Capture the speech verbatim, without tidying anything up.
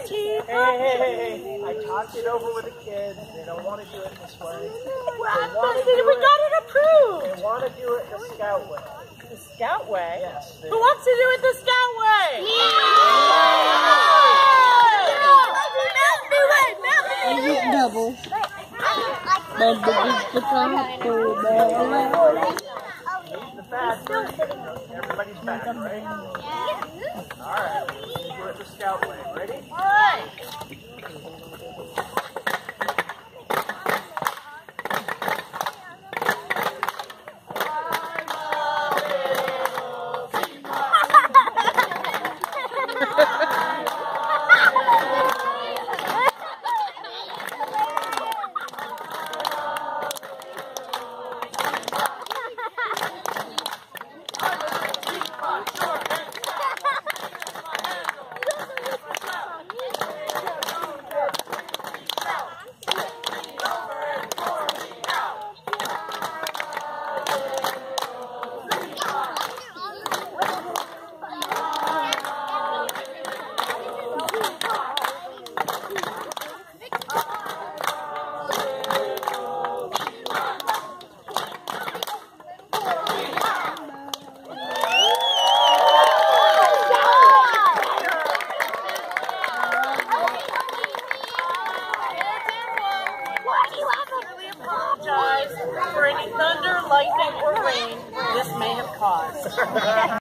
Chief. Hey, hey, hey, hey. I talked it over with the kids. They don't want to do it this way. Well, we got it approved. They want to do it the Scout way. The Scout way? Yes. Who wants to do it the Scout way? Yeah! Double. The back. Everybody's back, right? All right. Let's do it the Scout way. Ready? All right. For any thunder, lightning, or rain this may have caused.